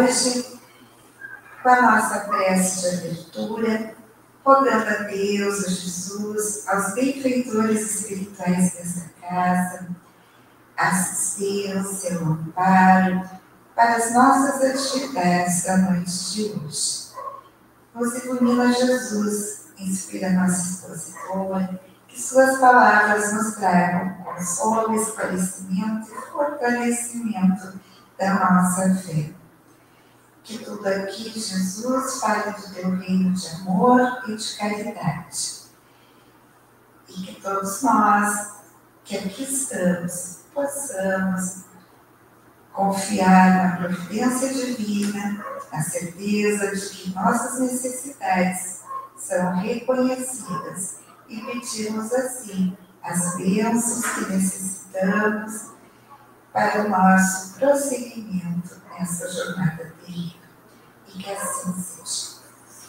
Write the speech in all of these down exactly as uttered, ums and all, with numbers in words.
hoje com a nossa prece de abertura, rogando a Deus, a Jesus, aos benfeitores espirituais dessa casa, assistê-los, seu amparo, para as nossas atividades da noite de hoje. Nos ilumina Jesus, inspira nossa expositora, que suas palavras nos tragam consolo, esclarecimento e fortalecimento da nossa fé. Que tudo aqui, Jesus, fale do teu reino de amor e de caridade. E que todos nós, que aqui estamos, possamos confiar na providência divina, na certeza de que nossas necessidades são reconhecidas e pedimos assim as bênçãos que necessitamos para o nosso prosseguimento nessa jornada terrível. E que assim seja.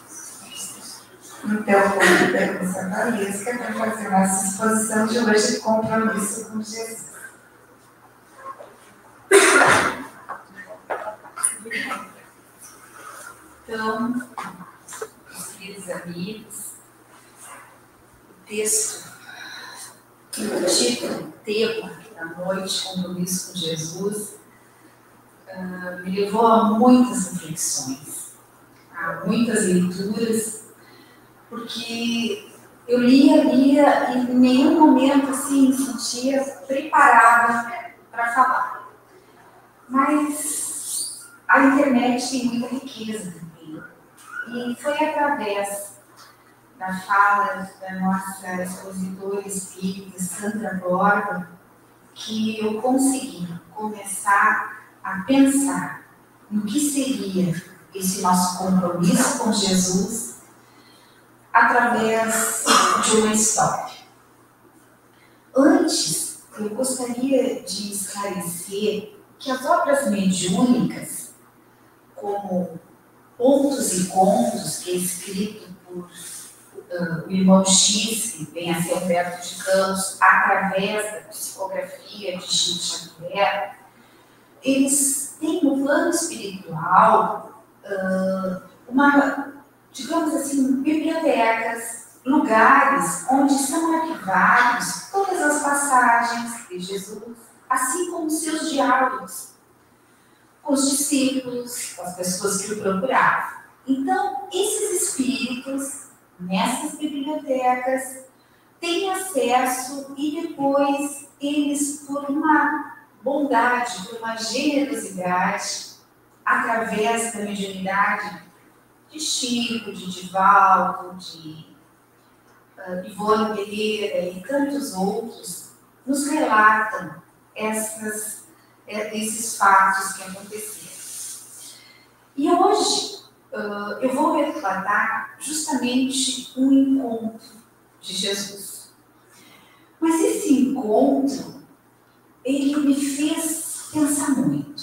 Então, convidamos a Valesca para fazer nossa exposição de hoje de compromisso com Jesus. Então, meus queridos amigos, o texto, o título, o tema da noite, Compromisso com Jesus, uh, me levou a muitas reflexões, a muitas leituras, porque eu lia, lia e em nenhum momento assim, me sentia preparada para falar. Mas a internet tem muita riqueza também. E foi através da fala da nossa expositora espírita, Sandra Borba, que eu consegui começar a pensar no que seria esse nosso compromisso com Jesus através de uma história. Antes, eu gostaria de esclarecer que as obras mediúnicas, como Pontos e Contos, que é escrito por uh, o irmão X, que vem a ser Humberto de Campos, através da psicografia de Chico Xavier, eles têm no plano espiritual uh, uma, digamos assim, bibliotecas, lugares onde são arquivados todas as passagens de Jesus, assim como seus diálogos com os discípulos, com as pessoas que o procuravam. Então, esses espíritos, nessas bibliotecas, têm acesso e depois eles, por uma bondade, por uma generosidade, através da mediunidade de Chico, de Divaldo, de uh, Ivone Pereira e tantos outros, nos relatam essas, esses fatos que aconteceram. E hoje uh, eu vou relatar justamente um encontro de Jesus. Mas esse encontro, ele me fez pensar muito.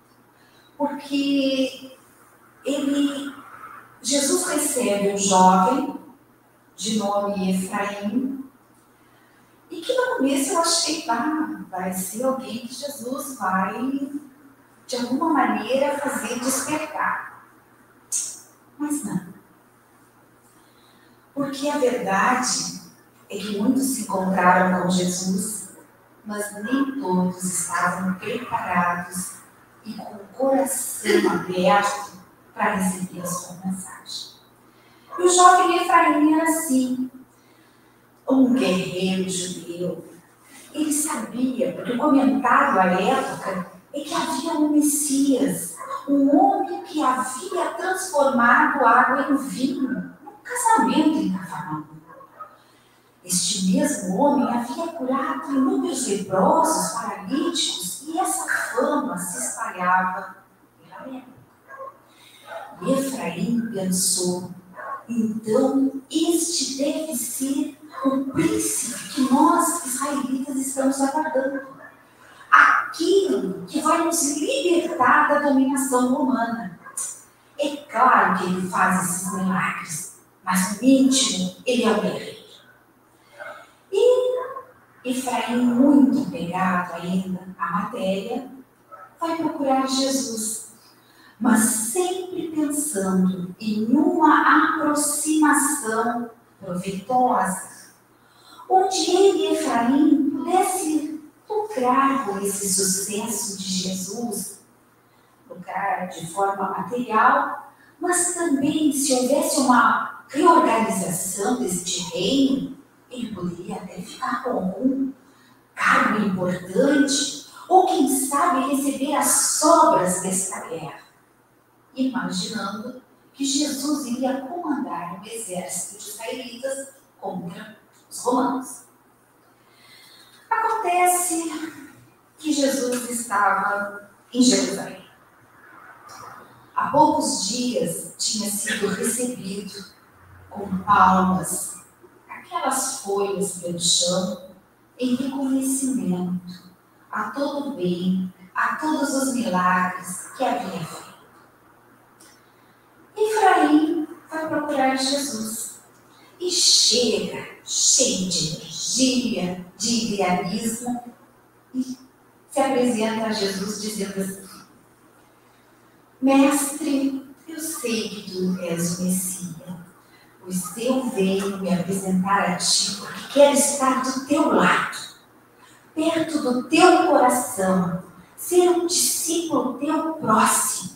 Porque ele, Jesus recebe um jovem de nome Efraim, e que no começo eu achei, ah, vai ser alguém que Jesus vai, de alguma maneira, fazer despertar. Mas não. Porque a verdade é que muitos se encontraram com Jesus, mas nem todos estavam preparados e com o coração aberto para receber a sua mensagem. E o jovem Efraim era assim, um guerreiro judeu. Ele sabia, porque o comentário à época é que havia um Messias, um homem que havia transformado água em vinho, num casamento em Cafarnaum. Este mesmo homem havia curado inúmeros leprosos, paralíticos, e essa fama se espalhava pela época. E Efraim pensou, então este deve ser o príncipe que nós, israelitas, estamos aguardando. Aquilo que vai nos libertar da dominação romana. É claro que ele faz esses milagres, mas no íntimo ele é um guerreiro. E Efraim, muito pegado ainda à matéria, vai procurar Jesus. mas sempre pensando em uma aproximação proveitosa, onde ele e Efraim pudessem lucrar com esse sucesso de Jesus, lucrar de forma material, mas também, se houvesse uma reorganização deste reino, ele poderia até ficar com algum cargo importante, ou quem sabe receber as sobras desta guerra, imaginando que Jesus iria comandar um exército de israelitas contra os romanos. Acontece que Jesus estava em Jerusalém. Há poucos dias tinha sido recebido com palmas, aquelas folhas pelo chão, em reconhecimento a todo o bem, a todos os milagres que havia feito. Efraim vai procurar Jesus e chega cheio de energia, de idealismo, e se apresenta a Jesus dizendo assim: Mestre, eu sei que tu és o Messias, pois eu venho me apresentar a ti porque quero estar do teu lado, perto do teu coração, ser um discípulo teu próximo.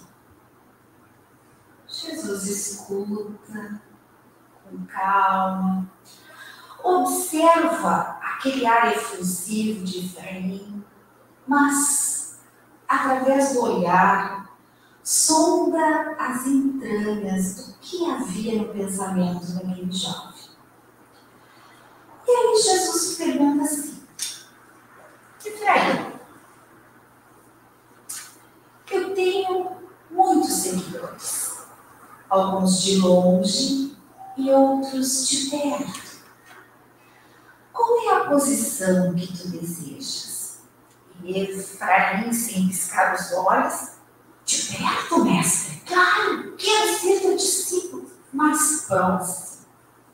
Jesus escuta com calma, observa aquele ar efusivo de Efraim, mas, através do olhar, sonda as entranhas do que havia no pensamento daquele jovem. E aí Jesus pergunta assim: Efraim, eu tenho muitos seguidores, alguns de longe e outros de perto. Qual é a posição que tu desejas? E Efraim, sem piscar os olhos: de perto, mestre? Claro, quero ser teu discípulo mais próximo.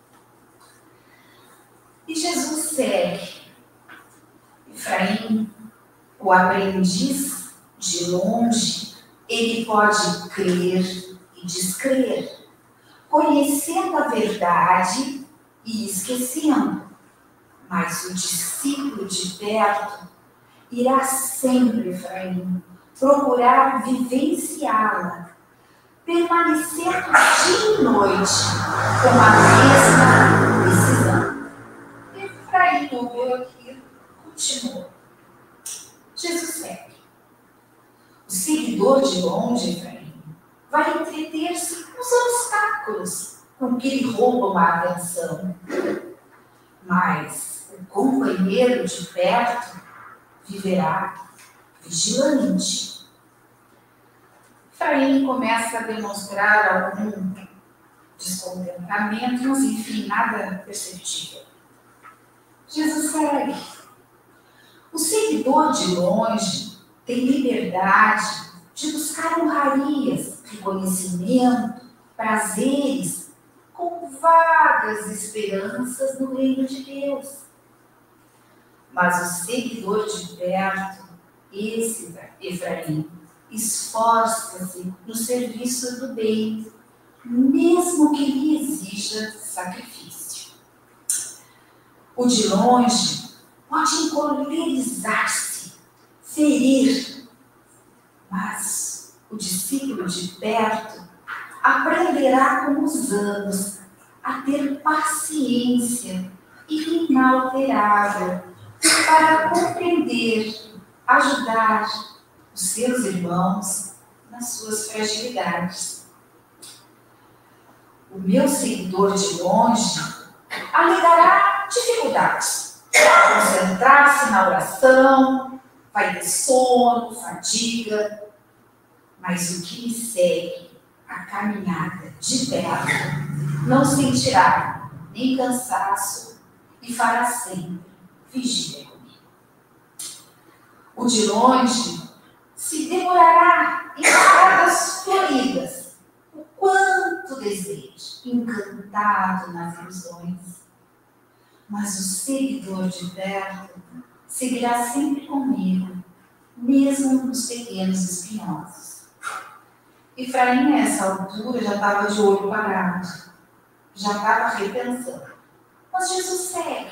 E Jesus segue. Efraim, o aprendiz de longe, ele pode crer e descrer, conhecendo a verdade e esquecendo. Mas o discípulo de perto irá sempre, Efraim, procurar vivenciá-la, permanecer dia e noite com a mesma decisão. Efraim ouviu aquilo, continuou. Jesus segue. O seguidor de longe, Efraim, vai entreter-se com os obstáculos com que lhe roubam a atenção. Mas o companheiro de perto viverá vigilante. Efraim começa a demonstrar algum descontentamento, mas enfim, nada perceptível. Jesus segue. O seguidor de longe tem liberdade de buscar honrarias, reconhecimento, prazeres, com vagas esperanças no reino de Deus. Mas o seguidor de perto, esse Efraim, esforça-se no serviço do bem, mesmo que lhe exija sacrifício. O de longe pode encolerizar-se, ferir, mas o discípulo de perto aprenderá com os anos a ter paciência inalterável para compreender, ajudar os seus irmãos nas suas fragilidades. O meu seguidor de longe alegará dificuldades para concentrar-se na oração, vai ter sono, fadiga, mas o que me segue a caminhada de perto não sentirá nem cansaço e fará sempre vigília comigo. O de longe se demorará em estradas floridas, o quanto deseja, encantado nas ilusões. Mas o seguidor de perto seguirá sempre comigo, mesmo nos pequenos espinhosos. Efraim, a essa altura, já estava de olho parado, já estava repensando. Mas Jesus segue.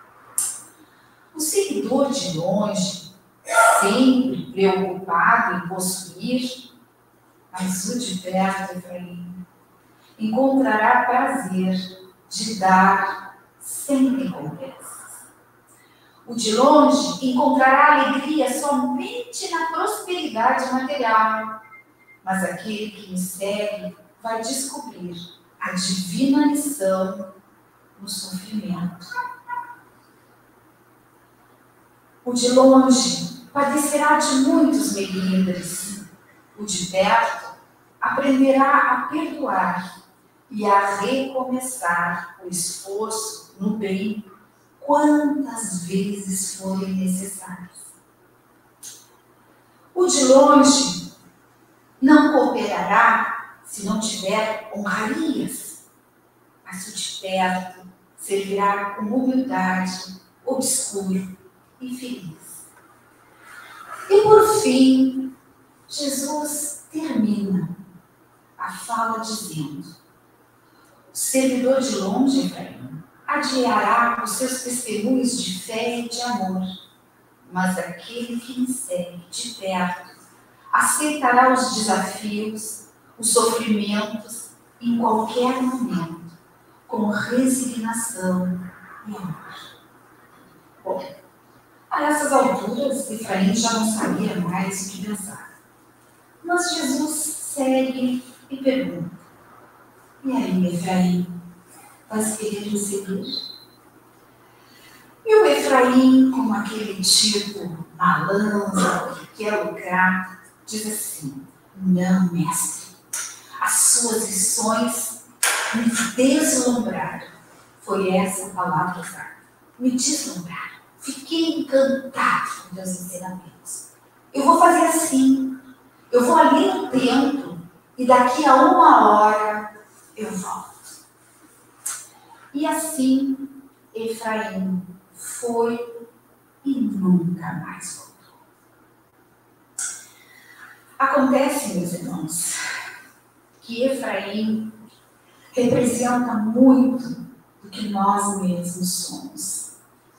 O seguidor de longe, sempre preocupado em possuir, mas o de perto, Efraim, encontrará prazer de dar sem recompensas. O de longe encontrará alegria somente na prosperidade material, mas aquele que me segue vai descobrir a divina lição no sofrimento. O de longe padecerá de muitos melindres. O de perto aprenderá a perdoar e a recomeçar o esforço no bem quantas vezes forem necessárias. O de longe não cooperará se não tiver honrarias, mas o de perto servirá com humildade, obscuro e feliz. E por fim, Jesus termina a fala dizendo: o servidor de longe, Efraim, adiará os seus testemunhos de fé e de amor, mas aquele que me segue de perto aceitará os desafios, os sofrimentos em qualquer momento, com resignação e amor. Bom, a essas alturas, Efraim já não sabia mais o que pensar. Mas Jesus segue e pergunta: e aí, Efraim, vais querer me seguir? E o Efraim, como aquele tipo malandro que quer lucrar, diz assim: não, mestre, as suas lições me deslumbraram. Foi essa a palavra usada. Me deslumbraram. Fiquei encantado com teus ensinamentos. Eu vou fazer assim. Eu vou ali no templo e daqui a uma hora eu volto. E assim, Efraim foi e nunca mais voltou. Acontece, meus irmãos, que Efraim representa muito do que nós mesmos somos.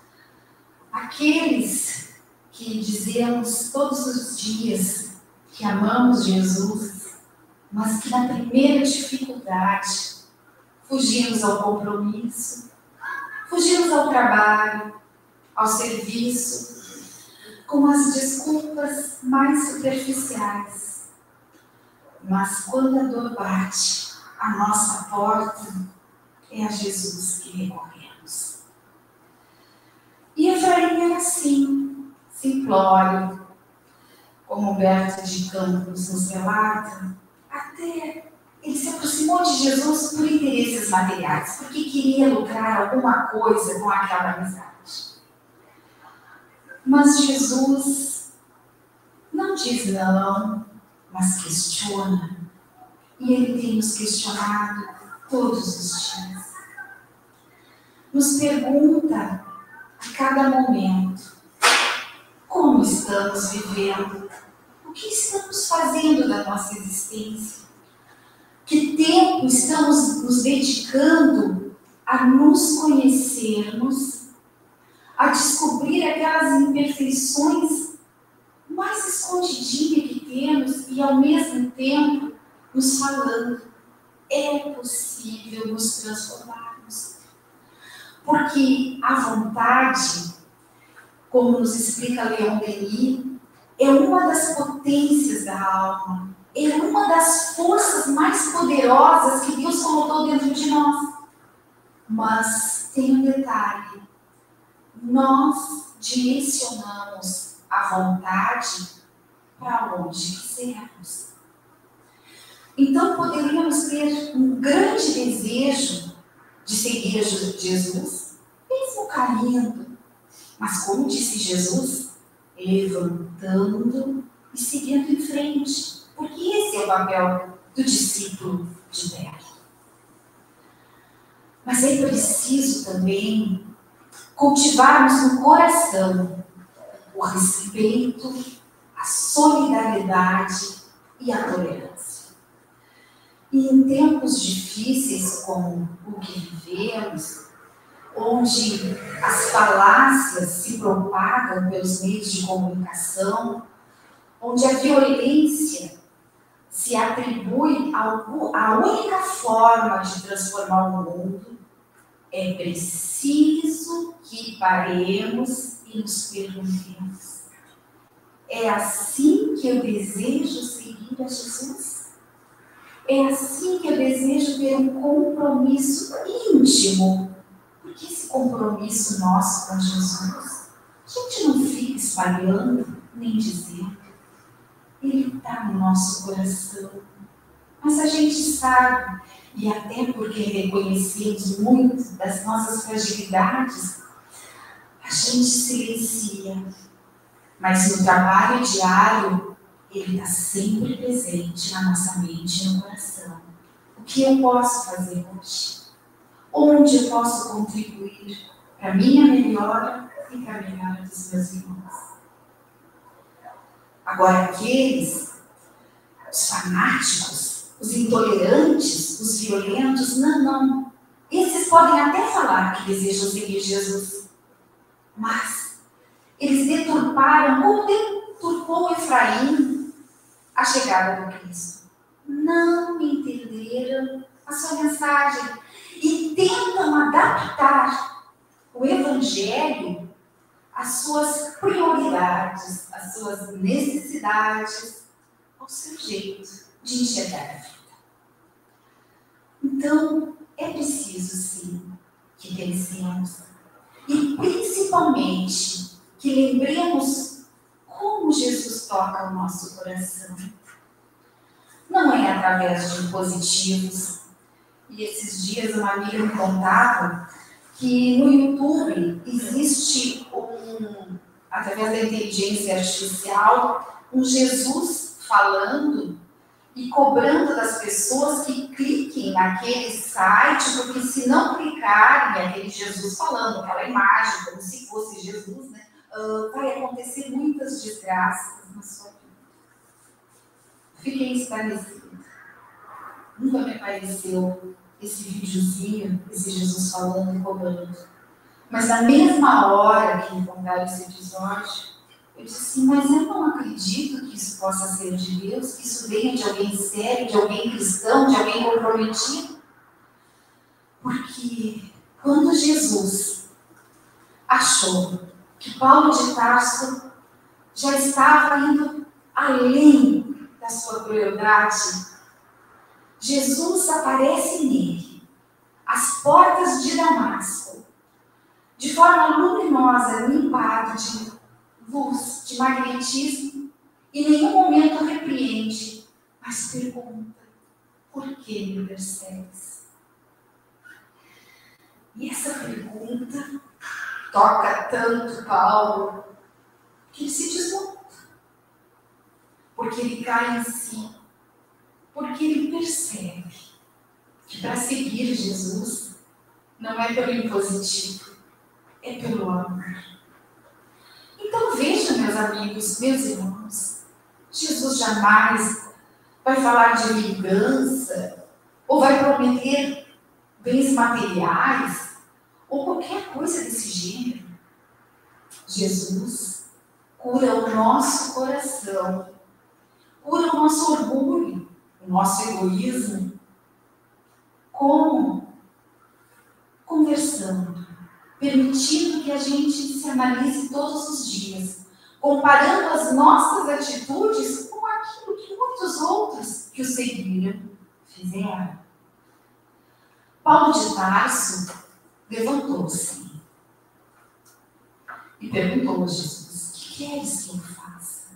Aqueles que dizemos todos os dias que amamos Jesus, mas que na primeira dificuldade fugimos ao compromisso, fugimos ao trabalho, ao serviço, com as desculpas mais superficiais. Mas quando a dor bate à nossa porta, é a Jesus que recorremos. E Efraim era assim, simplório, como Humberto de Campos nos relata, até ele se aproximou de Jesus por interesses materiais, porque queria lucrar alguma coisa com aquela amizade. Mas Jesus não diz não, mas questiona. E Ele tem nos questionado todos os dias. Nos pergunta a cada momento como estamos vivendo, o que estamos fazendo da nossa existência, que tempo estamos nos dedicando a nos conhecermos, a descobrir aquelas imperfeições mais escondidinhas que temos e, ao mesmo tempo, nos falando: é possível nos transformarmos. Porque a vontade, como nos explica Leon Denis, é uma das potências da alma, é uma das forças mais poderosas que Deus colocou dentro de nós. Mas tem um detalhe: nós direcionamos a vontade para onde quisermos. Então poderíamos ter um grande desejo de seguir Jesus, mesmo caindo, mas como disse Jesus, levantando e seguindo em frente, porque esse é o papel do discípulo de perto. Mas é preciso também cultivarmos no coração o respeito, a solidariedade e a tolerância. E em tempos difíceis como o que vivemos, onde as falácias se propagam pelos meios de comunicação, onde a violência se atribui à única forma de transformar o mundo, é preciso que paremos e nos perguntemos: é assim que eu desejo seguir a Jesus? É assim que eu desejo ter um compromisso íntimo? Porque esse compromisso nosso com Jesus, a gente não fica espalhando, nem dizendo. Ele está no nosso coração. Mas a gente sabe, e até porque reconhecemos muito das nossas fragilidades, a gente silencia. Mas no trabalho diário, ele está sempre presente na nossa mente e no coração. O que eu posso fazer hoje? Onde eu posso contribuir para a minha melhora e para a melhora dos meus irmãos? Agora, aqueles, os fanáticos, os intolerantes, os violentos, não, não. Esses podem até falar que desejam seguir Jesus, mas eles deturparam, como deturpou Efraim, a chegada do Cristo. Não entenderam a sua mensagem e tentam adaptar o Evangelho às suas prioridades, às suas necessidades, ao seu jeito de enxergar a vida. Então, é preciso, sim, que pensemos e, principalmente, que lembremos como Jesus toca o nosso coração. Não é através de impositivos. E esses dias uma amiga me contava que no YouTube existe um, através da inteligência artificial, um Jesus falando e cobrando das pessoas que cliquem naquele site, porque se não clicarem aquele Jesus falando, aquela imagem, como se fosse Jesus, né, uh, vai acontecer muitas desgraças na sua vida. Fiquei esclarecida. Nunca me apareceu esse videozinho, esse Jesus falando e cobrando. Mas na mesma hora que me contaram esse episódio, eu disse assim, mas eu não acredito que isso possa ser de Deus, que isso venha de alguém sério, de alguém cristão, de alguém comprometido. Porque quando Jesus achou que Paulo de Tarso já estava indo além da sua crueldade, Jesus aparece nele, às portas de Damasco, de forma luminosa, limpado de luz, de magnetismo, e em nenhum momento repreende, mas pergunta: por que me persegues? E essa pergunta toca tanto Paulo que ele se desmonta, porque ele cai em si, porque ele percebe que para seguir Jesus não é pelo impositivo, é pelo amor. Então vejam, meus amigos, meus irmãos, Jesus jamais vai falar de vingança, ou vai prometer bens materiais, ou qualquer coisa desse gênero. Jesus cura o nosso coração, cura o nosso orgulho, o nosso egoísmo. Como? Conversando, permitindo que a gente se analise todos os dias, comparando as nossas atitudes com aquilo que muitos outros que o seguiram fizeram. Paulo de Tarso levantou-se e perguntou a Jesus: que queres que eu faça?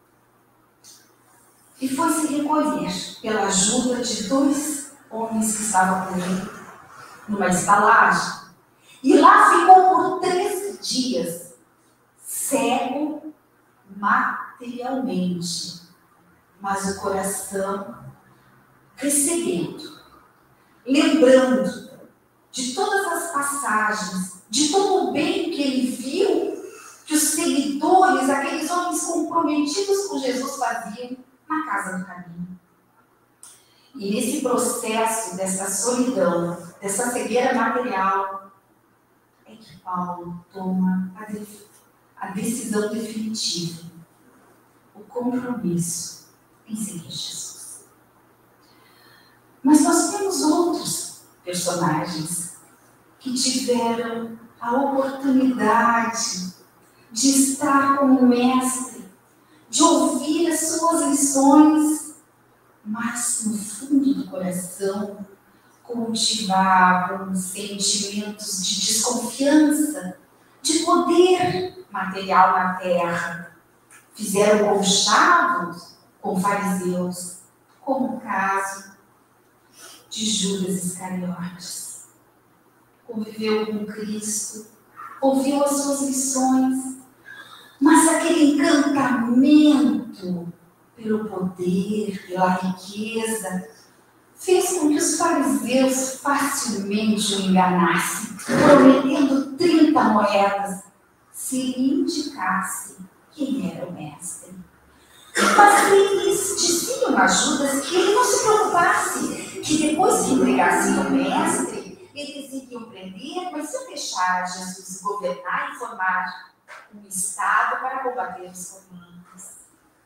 E foi se recolher pela ajuda de dois homens que estavam com ele numa estalagem. E lá ficou por três dias, cego materialmente, mas o coração recebendo, lembrando de todas as passagens, de todo o bem que ele viu, que os seguidores, aqueles homens comprometidos com Jesus faziam na casa do caminho. E nesse processo dessa solidão, dessa cegueira material, é que Paulo toma a, de, a decisão definitiva, o compromisso em seguir Jesus. Mas nós temos outros personagens que tiveram a oportunidade de estar com o Mestre, de ouvir as suas lições, mas no fundo do coração cultivavam sentimentos de desconfiança, de poder material na terra. Fizeram conchavos com fariseus, como o caso de Judas Iscariotes. Conviveu com Cristo, ouviu as suas lições, mas aquele encantamento pelo poder, pela riqueza, fez com que os fariseus facilmente o enganassem, prometendo trinta moedas se lhe indicasse quem era o mestre. Mas eles diziam a Judas que ele não se preocupasse, que depois que entregassem o mestre, eles iriam prender, mas iam deixar Jesus governar e formar um Estado para combater os romanos.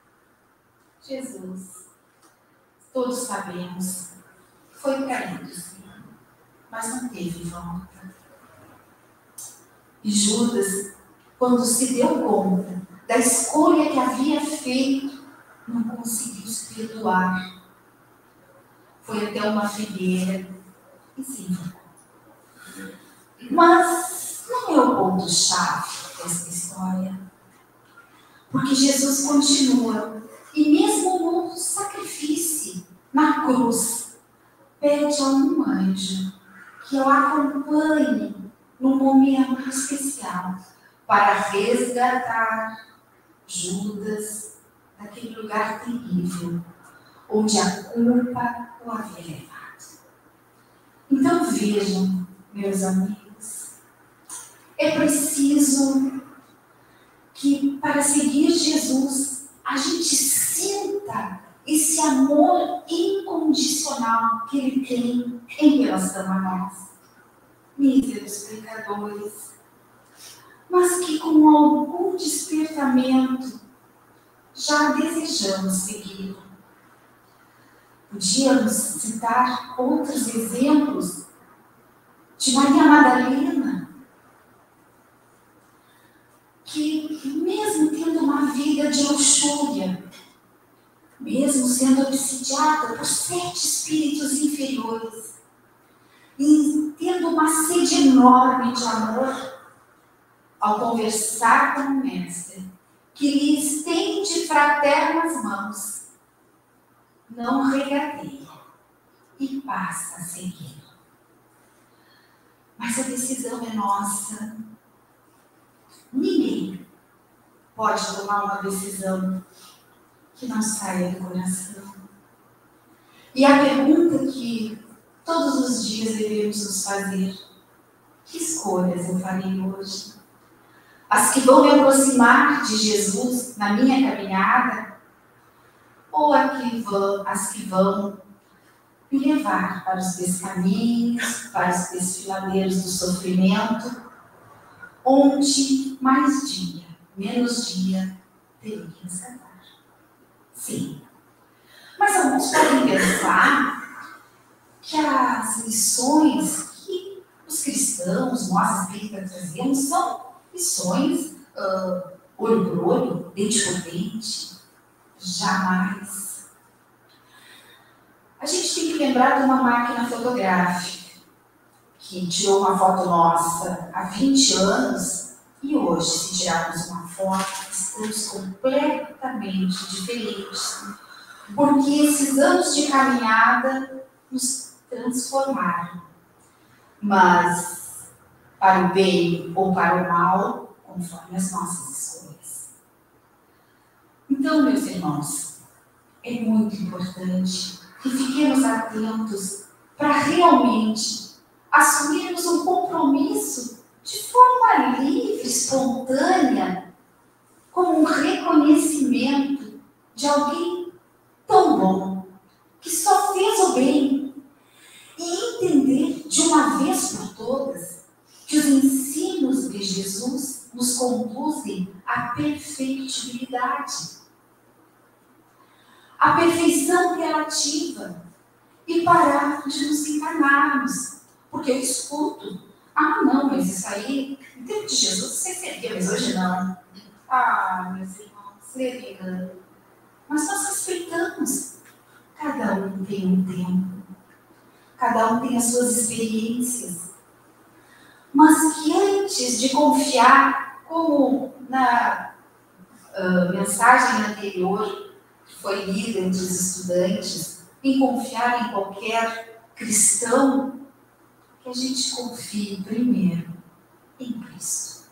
Jesus, todos sabemos, foi traído, sim, mas não teve volta. E Judas, quando se deu conta da escolha que havia feito, não conseguiu se perdoar. Foi até uma figueira e se enforcou. Mas não é o ponto-chave dessa história. Porque Jesus continua, e mesmo no sacrifício, na cruz, pede a um anjo que o acompanhe num momento especial para resgatar Judas daquele lugar terrível, onde a culpa o havia levado. Então vejam, meus amigos, é preciso que para seguir Jesus a gente sinta esse amor incondicional que Ele tem em relação a nós, míseros pecadores, mas que com algum despertamento já desejamos seguir. Podíamos citar outros exemplos de Maria Madalena, que mesmo tendo uma vida de luxúria, mesmo sendo obsidiada por sete espíritos inferiores, e tendo uma sede enorme de amor, ao conversar com o Mestre, que lhe estende fraternas mãos, não regateia e passa a seguir. Mas a decisão é nossa. Ninguém pode tomar uma decisão que não saia do coração. E a pergunta que todos os dias devemos nos fazer: que escolhas eu farei hoje? As que vão me aproximar de Jesus na minha caminhada, ou as que vão me levar para os descaminhos, para os desfiladeiros do sofrimento, onde mais dia, menos dia, terei que resgatar? Sim. Mas alguns podem pensar que as lições que os cristãos, nós espíritas, trazemos são lições uh, olho por olho, dente por dente. Jamais. A gente tem que lembrar de uma máquina fotográfica que tirou uma foto nossa há vinte anos e hoje, se tirarmos uma foto, estamos completamente diferentes. Porque esses anos de caminhada nos transformaram. Mas para o bem ou para o mal, conforme as nossas escolhas. Então, meus irmãos, é muito importante que fiquemos atentos para realmente assumirmos um compromisso de forma livre, espontânea, como um reconhecimento de alguém tão bom, que só fez o seu bem e entender de uma vez por todas que os ensinos de Jesus nos conduzem à perfeitibilidade. A perfeição relativa e parar de nos enganarmos. Porque eu escuto, ah não, mas isso aí, em tempo de Jesus você servia, mas hoje não. Ah, meus irmãos, levando. Mas nós respeitamos. Cada um tem um tempo. Cada um tem as suas experiências. Mas que antes de confiar, como na uh, mensagem anterior, que foi lida entre os estudantes, em confiar em qualquer cristão, que a gente confie primeiro em Cristo.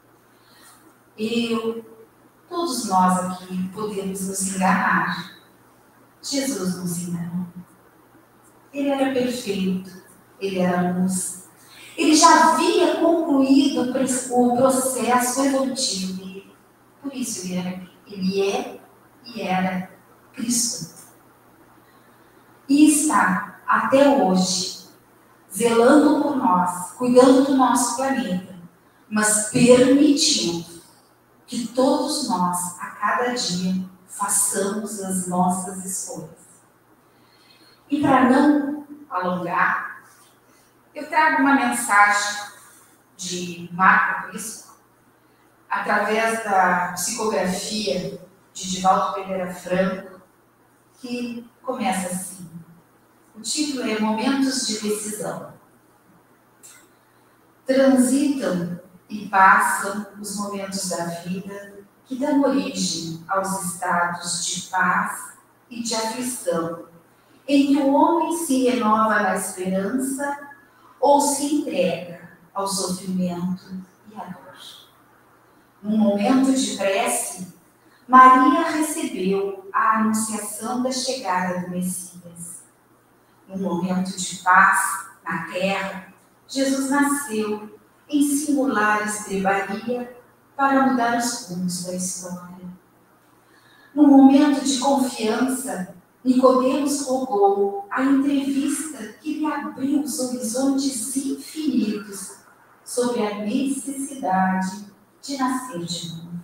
Eu, todos nós aqui podemos nos enganar. Jesus nos enganou. Ele era perfeito, ele era luz. Ele já havia concluído o processo evolutivo dele. Por isso ele, era, ele é e era Cristo. E está até hoje zelando por nós, cuidando do nosso planeta, mas permitiu que todos nós, a cada dia, façamos as nossas escolhas. E para não alongar, eu trago uma mensagem de Marco Prisco, através da psicografia de Divaldo Pereira Franco, que começa assim. O título é Momentos de Decisão. Transitam e passam os momentos da vida que dão origem aos estados de paz e de aflição, em que o homem se renova na esperança ou se entrega ao sofrimento e à dor. Num momento de prece, Maria recebeu a anunciação da chegada do Messias. Num momento de paz na terra, Jesus nasceu em singular estrebaria para mudar os rumos da história. Num momento de confiança, Nicodemos rogou a entrevista que lhe abriu os horizontes infinitos sobre a necessidade de nascer de novo.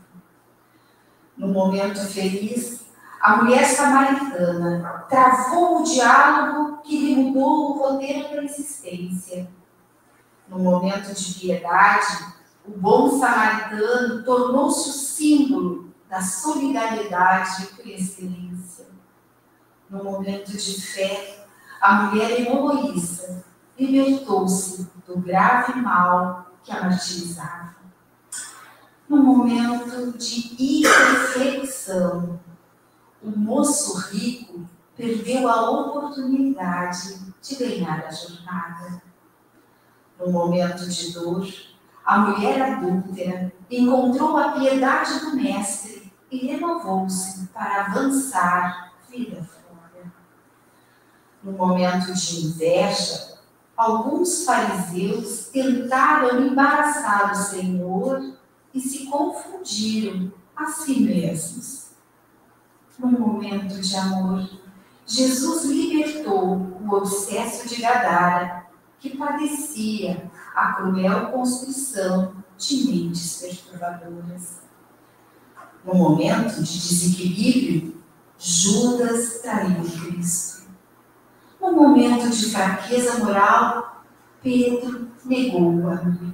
No momento feliz, a mulher samaritana travou o diálogo que lhe mudou o roteiro da existência. No momento de piedade, o bom samaritano tornou-se o símbolo da solidariedade por excelência. No momento de fé, a mulher heroísta libertou-se do grave mal que a martirizava. No momento de irreflexão, o moço rico perdeu a oportunidade de ganhar a jornada. No momento de dor, a mulher adúltera encontrou a piedade do mestre e renovou-se para avançar vida fora. No momento de inveja, alguns fariseus tentaram embaraçar o Senhor e se confundiram a si mesmos. No momento de amor, Jesus libertou o obsesso de Gadara, que padecia a cruel construção de mentes perturbadoras. No momento de desequilíbrio, Judas traiu Cristo. No momento de fraqueza moral, Pedro negou o amigo.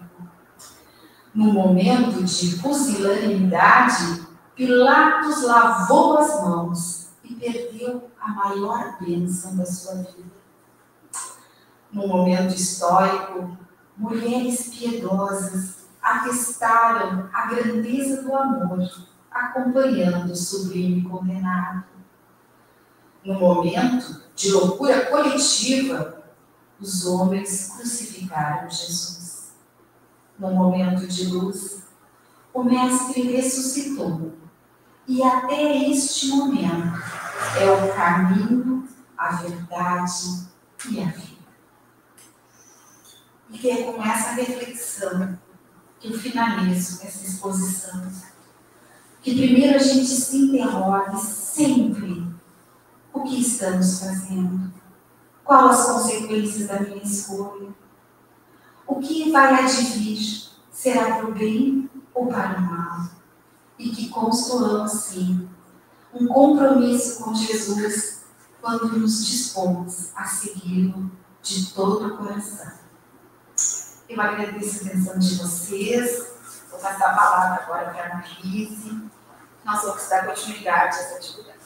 No momento de pusilanimidade, Pilatos lavou as mãos e perdeu a maior bênção da sua vida. No momento histórico, mulheres piedosas atestaram a grandeza do amor, acompanhando o sublime condenado. No momento de loucura coletiva, os homens crucificaram Jesus. No momento de luz, o Mestre ressuscitou. E até este momento é o caminho, a verdade e a vida. E é com essa reflexão que eu finalizo essa exposição. Que primeiro a gente se interrogue sempre o que estamos fazendo. Qual as consequências da minha escolha? O que vai advir? Será para o bem ou para o mal? E que construamos, sim, um compromisso com Jesus quando nos dispomos a segui-lo de todo o coração. Eu agradeço a atenção de vocês. Vou passar a palavra agora para a Marise. Nós vamos dar continuidade a essa atividade.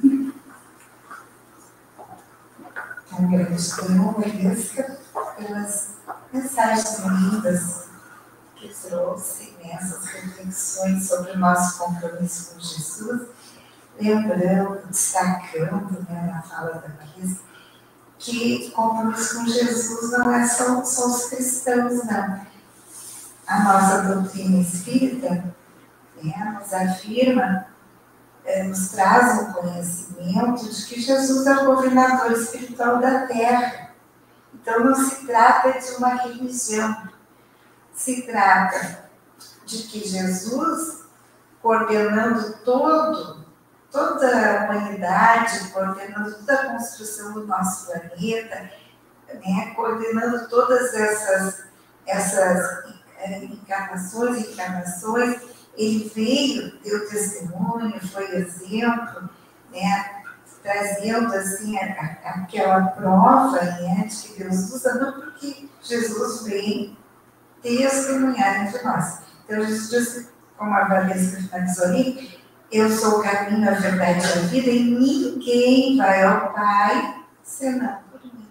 Gratidão, Marisca, pelas mensagens lindas que trouxe, né, essas reflexões sobre o nosso compromisso com Jesus, lembrando, destacando, né, na fala da Marisca, que compromisso com Jesus não é só, só os cristãos, não. A nossa doutrina espírita, né, nos afirma, é, nos traz o conhecimento de que Jesus é o governador espiritual da Terra. Então não se trata de uma religião, se trata de que Jesus, coordenando todo, toda a humanidade, coordenando toda a construção do nosso planeta, né, coordenando todas essas, essas encarnações e encarnações, ele veio, deu testemunho, foi exemplo, né, trazendo assim, a, a, aquela prova, né, de que Deus usa, não porque Jesus vem testemunhar entre nós. Então, Jesus disse, como a Vanessa finalizou ali, eu sou o caminho, a verdade e a vida, e ninguém vai ao Pai senão por mim.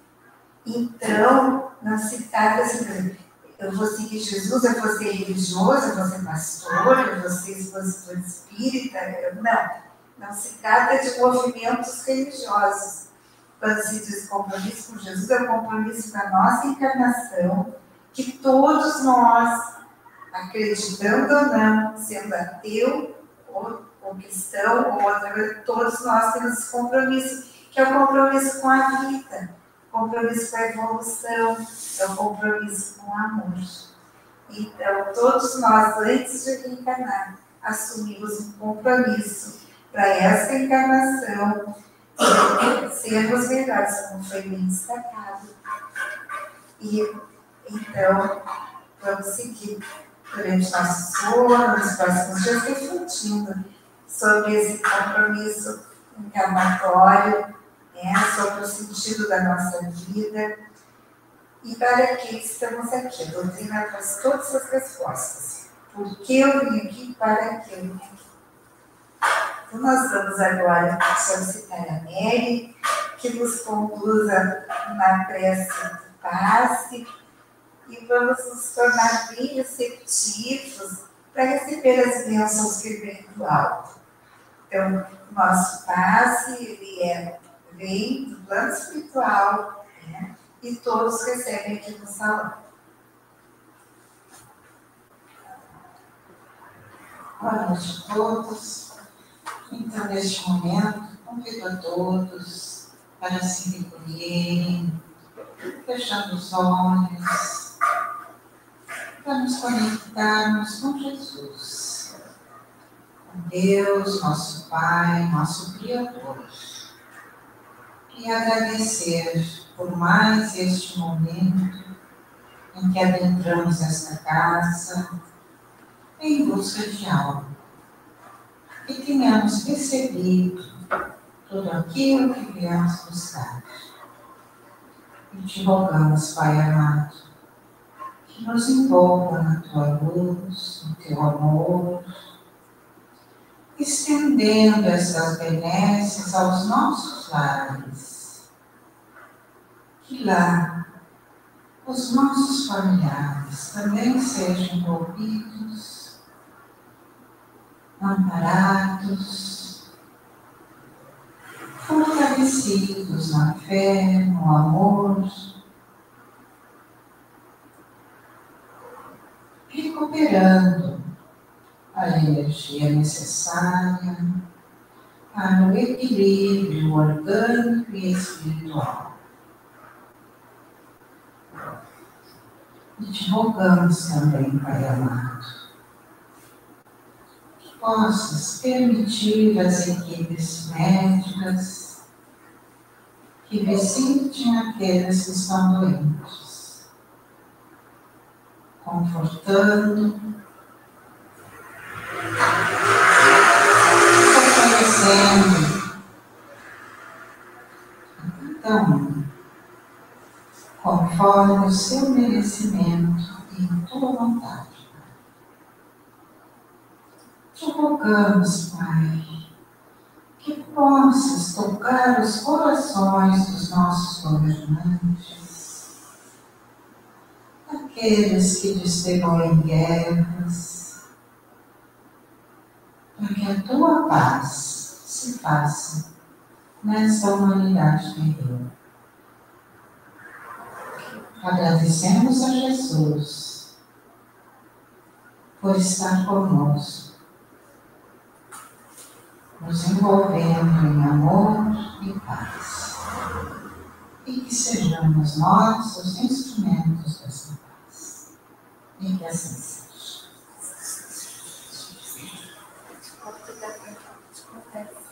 Então, não se trata assim, eu vou seguir Jesus, eu vou ser religioso, eu vou ser pastor, eu vou ser expositor espírita. Não, não se trata de movimentos religiosos. Quando se diz compromisso com Jesus, é um compromisso com a nossa encarnação, que todos nós, acreditando ou não, sendo ateu ou, ou cristão, ou outra, todos nós temos esse compromisso, que é o compromisso com a vida, compromisso com a evolução, é o compromisso com o amor. Então, todos nós, antes de reencarnar, assumimos um compromisso para essa encarnação, sermos melhores, como foi bem destacado. E, então, vamos seguir durante nosso sono, nos próximos dias, refletindo sobre esse compromisso encarnatório, né, sobre o sentido da nossa vida e para que estamos aqui. A doutrina traz todas as respostas. Por que eu vim aqui? Para que eu vim aqui? Então, nós vamos agora solicitar a Mary que nos conduza na prece do passe e vamos nos tornar bem receptivos para receber as bênçãos que vêm do alto. Então, nosso passe, ele é, vem do plano espiritual, né? E todos recebem aqui no salão. Boa noite a todos. Então, neste momento, convido a todos para se recolherem, fechando os olhos, para nos conectarmos com Jesus, com Deus, nosso Pai, nosso Criador, e agradecer por mais este momento em que adentramos esta casa em busca de algo, que tenhamos recebido tudo aquilo que viemos buscar. E te rogamos, Pai amado, que nos envolva na tua luz, no teu amor, estendendo essas benesses aos nossos lares. Que lá os nossos familiares também sejam envolvidos, amparados, fortalecidos na fé, no amor, recuperando a energia necessária para o equilíbrio orgânico e espiritual. E te rogamos também, Pai amado, que possas permitir às equipes médicas que visitem aqueles que estão doentes, confortando, fortalecendo a cada um, conforme o seu merecimento e a tua vontade. Te rogamos, Pai, que possas tocar os corações dos nossos governantes, aqueles que distribuem guerras, para que a tua paz se faça nessa humanidade terrena. Agradecemos a Jesus por estar conosco, nos envolvendo em amor e paz, e que sejamos nós os instrumentos dessa paz, e que assim seja.